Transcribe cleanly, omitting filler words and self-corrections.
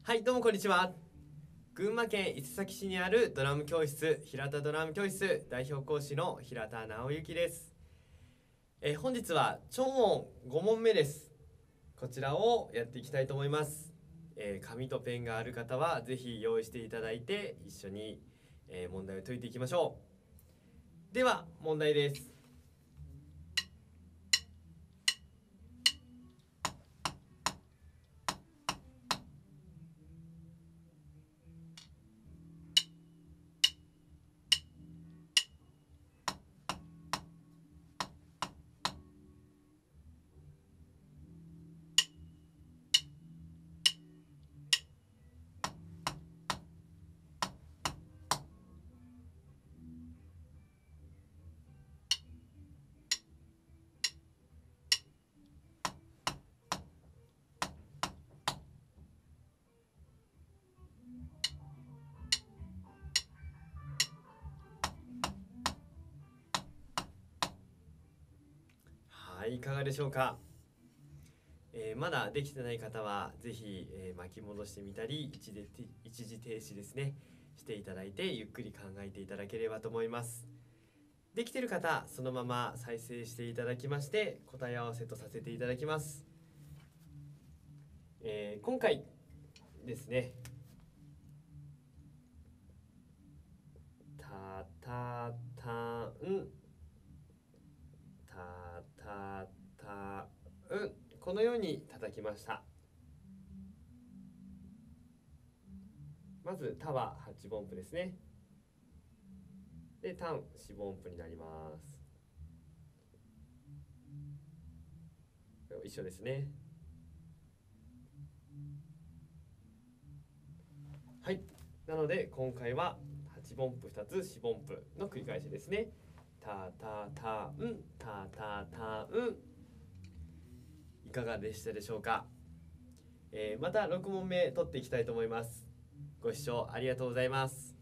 はい、どうもこんにちは。群馬県伊勢崎市にあるドラム教室、平田ドラム教室代表講師の平田直之です。本日は超音5問目です。こちらをやっていきたいと思います。紙とペンがある方はぜひ用意していただいて一緒に、問題を解いていきましょう。では問題です。はい、いかがでしょうか。まだできてない方はぜひ、巻き戻してみたり一時停止ですねしていただいてゆっくり考えていただければと思います。できてる方そのまま再生していただきまして答え合わせとさせていただきます。今回ですね、たたたんたたたん、このように叩きました。まずたは8分音符ですね。でタン4分音符になります。一緒ですね。はい、なので今回は8分音符2つ4分音符の繰り返しですね。たたたんたたたん、いかがでしたでしょうか。また6問目取っていきたいと思います。ご視聴ありがとうございます。